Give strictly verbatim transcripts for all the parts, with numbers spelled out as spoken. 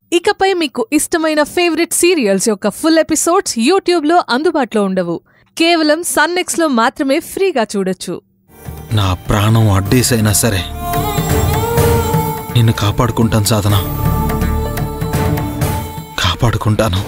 ఇకపై మీకు ఇష్టమైన ఫేవరెట్ సీరియల్స్ యొక్క ఫుల్ ఎపిసోడ్స్ యూట్యూబ్లో అందుబాటులో ఉండవు. కేవలం సన్నెక్స్లో మాత్రమే ఫ్రీగా చూడొచ్చు. నా ప్రాణం అడ్డేసైనా సరే నిన్ను కాపాడుకుంటాను సాధన, కాపాడుకుంటాను.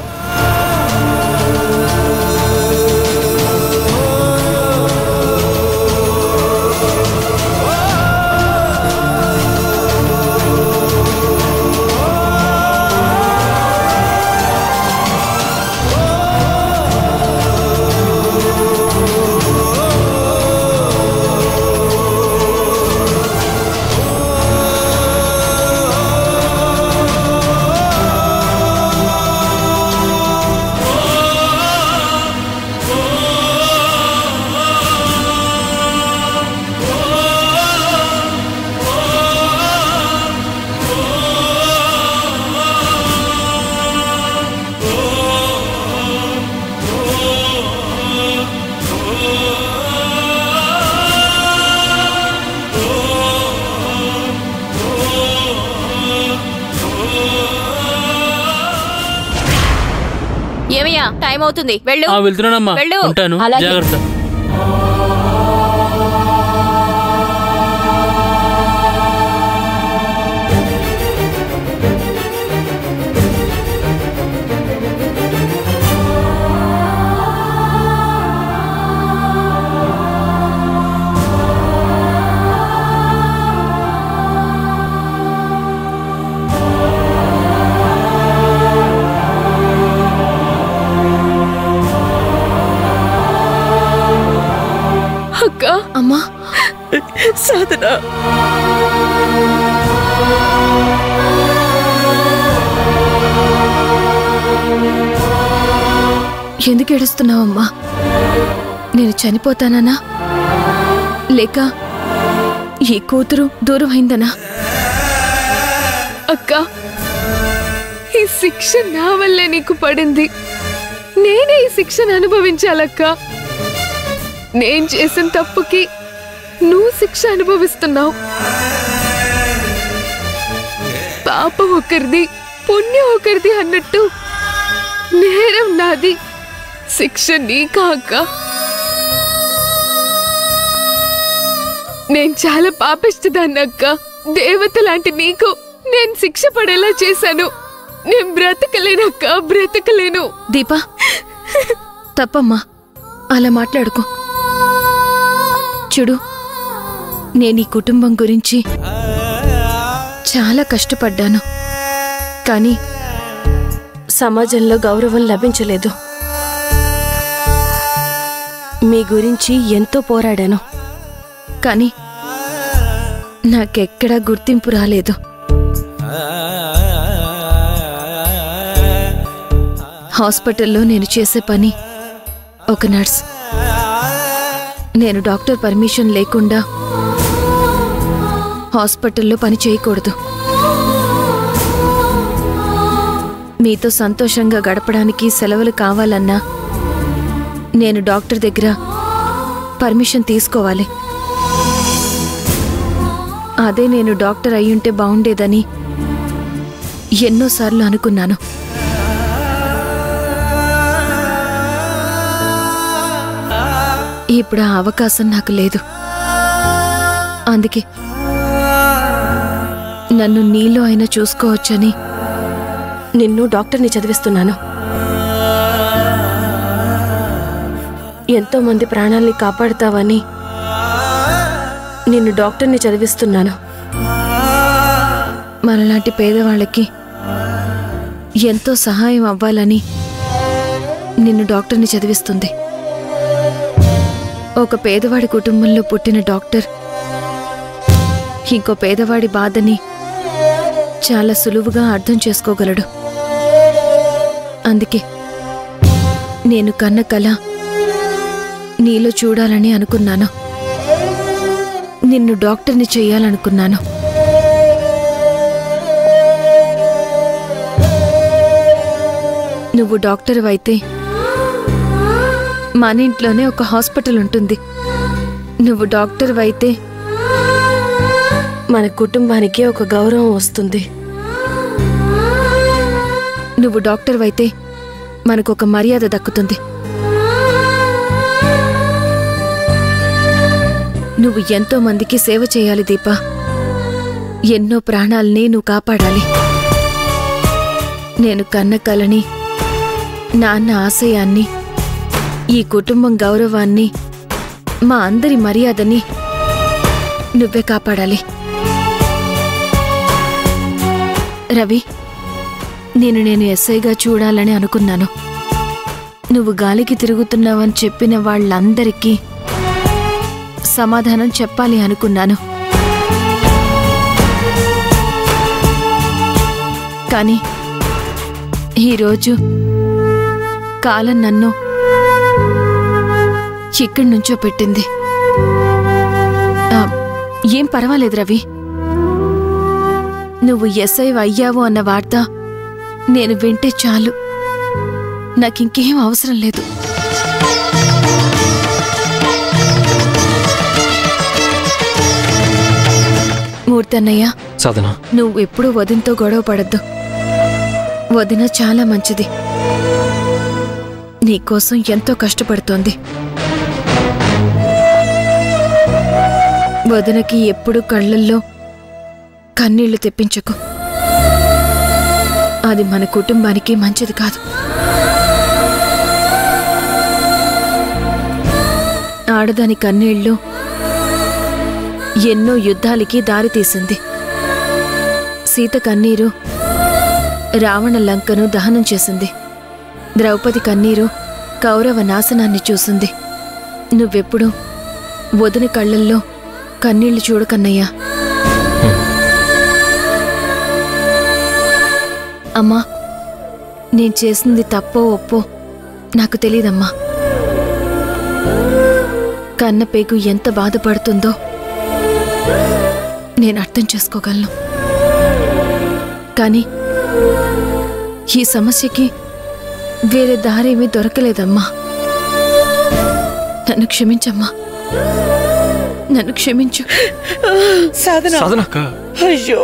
ఏమయ్యా, టైం అవుతుంది, వెళ్ళు. వెళ్తున్నానమ్మా, ఉంటాను, జాగ్రత్త. అమ్మా సాధన, ఎందుకు ఏడుస్తున్నావమ్మా? నేను చనిపోతానా లేక ఈ కూతురు దూరం అయిందనా? అక్క, ఈ శిక్ష నా వల్లే నీకు పడింది. నేనే ఈ శిక్షను అనుభవించాలక్క. నేను చేసిన తప్పుకి నువ్వు శిక్ష అనుభవిస్తున్నావు. పాపం ఒకరిది, పుణ్యం ఒకరిది అన్నట్టు నేరం నాది, శిక్ష నీకా అక్క? నేను చాలా పాపిష్టిదాన్ని అక్క. దేవత లాంటి నీకు నేను శిక్ష పడేలా చేశాను. నేను బ్రతకలేనక్క, బ్రతకలేను. దీపా, తప్పమ్మా, అలా మాట్లాడుకో. చూడు, నేను ఈ కుటుంబం గురించి చాలా కష్టపడ్డాను, కానీ సమాజంలో గౌరవం లభించలేదు. మీ గురించి ఎంతో పోరాడాను, కానీ నాకెక్కడా గుర్తింపు రాలేదు. హాస్పిటల్లో నేను చేసే పని ఒక నర్స్. నేను డాక్టర్ పర్మిషన్ లేకుండా హాస్పిటల్లో పని చేయకూడదు. మీతో సంతోషంగా గడపడానికి సెలవులు కావాలన్నా నేను డాక్టర్ దగ్గర పర్మిషన్ తీసుకోవాలి. అదే నేను డాక్టర్ అయ్యుంటే బాగుండేదని ఎన్నోసార్లు అనుకున్నాను. ఇప్పుడు ఆ అవకాశం నాకు లేదు. అందుకే నన్ను నీలో అయినా చూసుకోవచ్చని నిన్ను డాక్టర్ని చదివిస్తున్నాను. ఎంతో మంది ప్రాణాల్ని కాపాడుతావని నిన్ను డాక్టర్ని చదివిస్తున్నాను. మనలాంటి పేదవాళ్ళకి ఎంతో సహాయం అవ్వాలని నిన్ను డాక్టర్ని చదివిస్తుంది. ఒక పేదవాడి కుటుంబంలో పుట్టిన డాక్టర్ ఇంకో పేదవాడి బాధని చాలా సులువుగా అర్థం చేసుకోగలడు. అందుకే నేను కన్న కల నీలో చూడాలని అనుకున్నాను. నిన్ను డాక్టర్ని చెయ్యాలనుకున్నాను. నువ్వు డాక్టర్ అయితే మన ఇంట్లోనే ఒక హాస్పిటల్ ఉంటుంది. నువ్వు డాక్టర్ అయితే మన కుటుంబానికి ఒక గౌరవం వస్తుంది. నువ్వు డాక్టర్ అయితే మనకొక మర్యాద దక్కుతుంది. నువ్వు ఎంతో మందికి సేవ చేయాలి దీపా. ఎన్నో ప్రాణాల్ని నువ్వు కాపాడాలి. నేను కన్న కలని, నాన్న ఆశయాన్ని, ఈ కుటుంబం గౌరవాన్ని, మా అందరి మర్యాదని నువ్వే కాపాడాలి. రవి, నేను నేను ఎస్ఐగా చూడాలని అనుకున్నాను. నువ్వు గాలికి తిరుగుతున్నావని చెప్పిన వాళ్ళందరికీ సమాధానం చెప్పాలి అనుకున్నాను. కానీ ఈరోజు కాలం నన్ను ఇక్కడి నుంచో పెట్టింది. ఏం పర్వాలేదు రవి, నువ్వు ఎస్ఐ అయ్యావు అన్న వార్త నేను వింటే చాలు. నాకింకేం అవసరం లేదు. మూర్తన్నయ్య, సాధన, నువ్వు ఎప్పుడూ వదినతో గొడవ పడద్దు. వదిన చాలా మంచిది, నీకోసం ఎంతో కష్టపడుతోంది. వదినకి ఎప్పుడు కళ్ళల్లో కన్నీళ్లు తెప్పించకు. అది మన కుటుంబానికి మంచిది కాదు. ఆడదాని కన్నీళ్లు ఎన్నో యుద్ధాలకి దారితీసింది. సీత కన్నీరు రావణ లంకను దహనం చేసింది. ద్రౌపది కన్నీరు కౌరవ నాశనాన్ని చూసింది. నువ్వెప్పుడు వదిన కళ్ళల్లో కన్నీళ్లు చూడకన్నయ్యా. అమ్మా, నేను చేసింది తప్పో ఒప్పో నాకు తెలీదమ్మా. కన్నపేగు ఎంత బాధపడుతుందో నేను అర్థం చేసుకోగలను. కానీ ఈ సమస్యకి వేరే దారేమీ దొరకలేదమ్మా. నన్ను క్షమించమ్మా, నన్ను క్షమించు. సాధన సాధన, అయ్యో,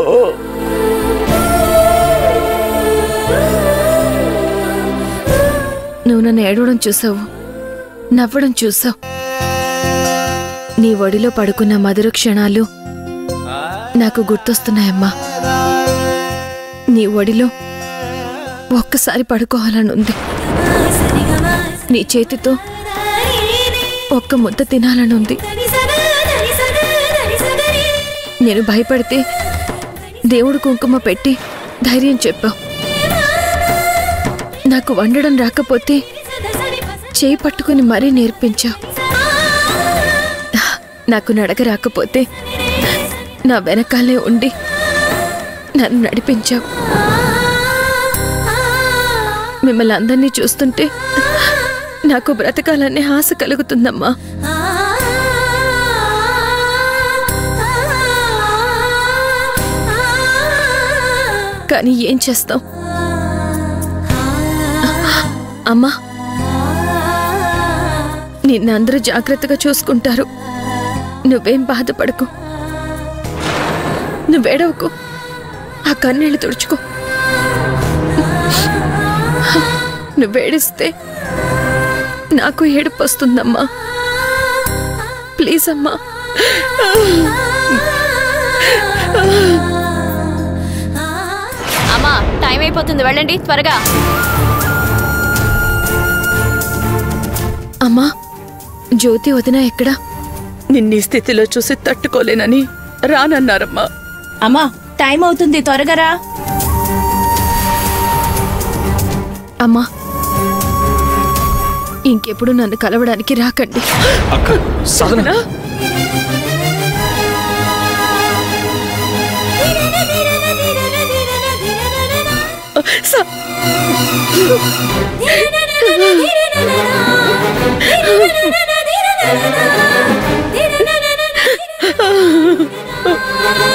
నువ్వు నన్ను ఏడవడం చూసావు, నవ్వడం చూసావు. నీ ఒడిలో పడుకున్న మధుర క్షణాలు నాకు గుర్తొస్తున్నాయమ్మా. నీ ఒడిలో ఒక్కసారి పడుకోవాలనుంది. నీ చేతితో ఒక్క ముద్ద తినాలనుంది. నేను భయపడితే దేవుడు కుంకుమ పెట్టి ధైర్యం చెప్పావు. నాకు వండడం రాకపోతే చేయి పట్టుకుని మరీ నేర్పించావు. నాకు నడక రాకపోతే నా వెనకాలే ఉండి నన్ను నడిపించావు. మిమ్మల్ని అందరినీ చూస్తుంటే నాకు బ్రతకాలనే ఆశ కలుగుతుందమ్మా. కానీ ఏం చేస్తాం అమ్మా? నిన్నందరూ జాగ్రత్తగా చూసుకుంటారు. నువ్వేం బాధపడకు, నువ్వేడవకు, ఆ కన్నీళ్ళు తుడుచుకో. నువ్వేడిస్తే నాకు ఏడుపు వస్తుందమ్మా. ప్లీజ్ అమ్మా. అమ్మా, టైం అయిపోతుంది, వెళ్ళండి త్వరగా. అమ్మా, జ్యోతి వదిన ఎక్కడా? నిన్నీ స్థితిలో చూసి తట్టుకోలేనని రానన్నారమ్మా. అమ్మా, టైం అవుతుంది, త్వరగా రా. అమ్మా, ఇంకెప్పుడు నన్ను కలవడానికి రాకండి. అక్క, సాధన, స